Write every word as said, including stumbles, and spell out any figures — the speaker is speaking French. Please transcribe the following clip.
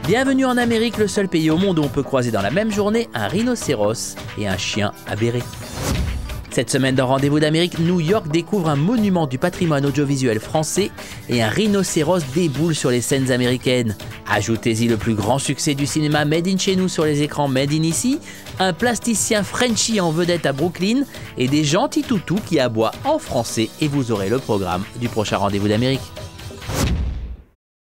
Bienvenue en Amérique, le seul pays au monde où on peut croiser dans la même journée un rhinocéros et un chien à béret. Cette semaine dans Rendez-vous d'Amérique, New York découvre un monument du patrimoine audiovisuel français et un rhinocéros déboule sur les scènes américaines. Ajoutez-y le plus grand succès du cinéma Made in chez nous sur les écrans Made in ici, un plasticien Frenchy en vedette à Brooklyn et des gentils toutous qui aboient en français et vous aurez le programme du prochain Rendez-vous d'Amérique.